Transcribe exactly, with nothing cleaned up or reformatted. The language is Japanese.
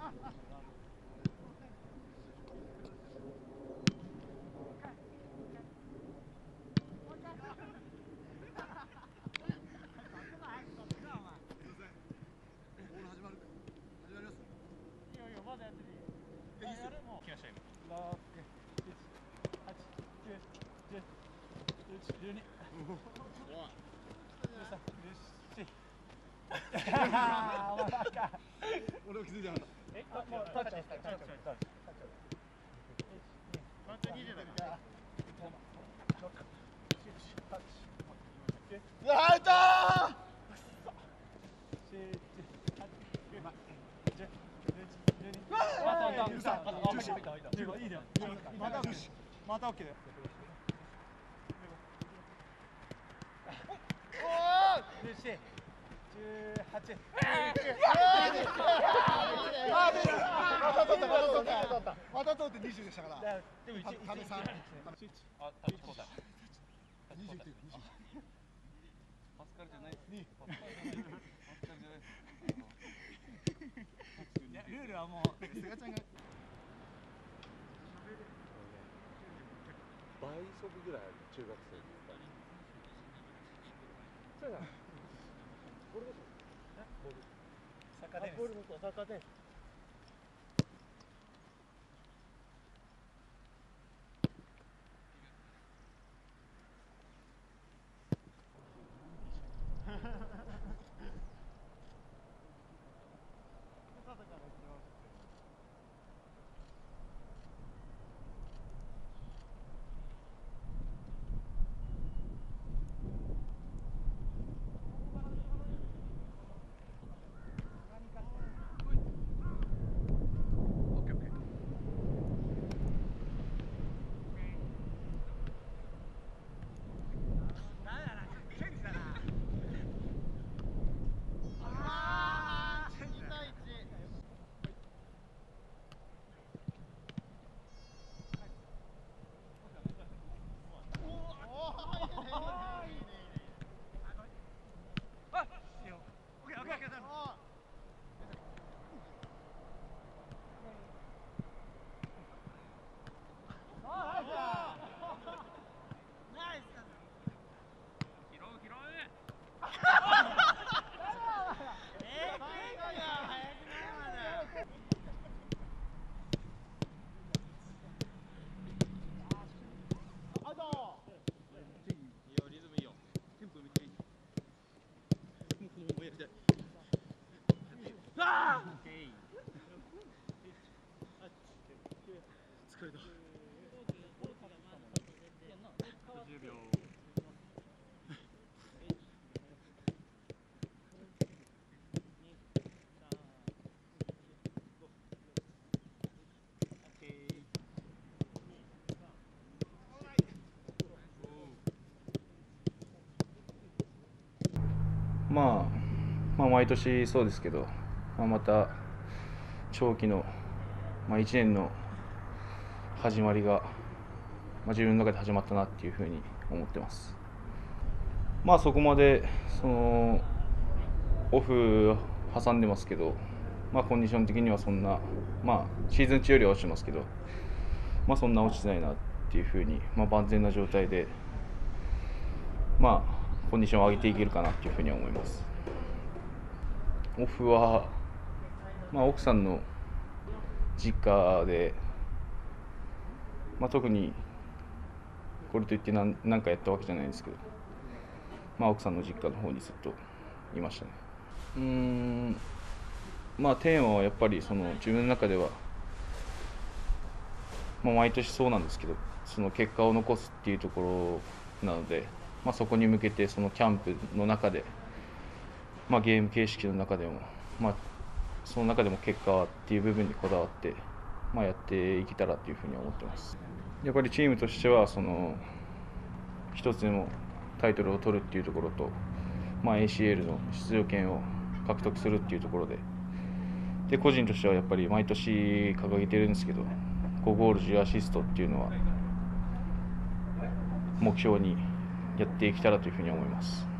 俺も気づいてなかった。え、もうタッチです。タッチ、タッチ、タッチ。本当ににじゅうだから。アウトー。またオッケーだよ。おお。じゅうはち。あ、出る。また取った、また取った。また取ってにじゅうでしたから。でも一、一、あ、タッチ交代。にじゅうっていう。パスカルじゃない。に。パスカルじゃない。いや、ルールはもう。セガちゃんが。倍速ぐらいある中学生に。そうだ。ボールどこ？え？ボール。サッカーテニス。ボール向こうサッカーテニス。疲れた。じゅうびょう。 まあ、まあ毎年そうですけど、まあ、また長期の、まあ、いちねんの始まりが、まあ、自分の中で始まったなっていうふうに思ってます。まあそこまでそのオフ挟んでますけど、まあ、コンディション的にはそんな、まあ、シーズン中よりは落ちてますけど、まあ、そんな落ちてないなっていうふうに、まあ、万全な状態で、まあ、コンディションを上げていけるかなっていうふうには思います。オフは、まあ、奥さんの実家で、まあ、特にこれといって何何かやったわけじゃないんですけど、まあ、奥さんの実家の方にずっといましたね。うーんまあテーマはやっぱりその自分の中では、まあ、毎年そうなんですけど、その結果を残すっていうところなので、まあ、そこに向けてそのキャンプの中で、まあ、ゲーム形式の中でも、まあ、その中でも結果っていう部分にこだわって、まあ、やっていけたらというふうに思ってます。やっぱりチームとしてはその一つでもタイトルを取るっていうところと、まあ、エーシーエル の出場権を獲得するっていうところで、で個人としてはやっぱり毎年掲げてるんですけど、ごゴールじゅうアシストっていうのは目標にやっていけたらというふうに思います。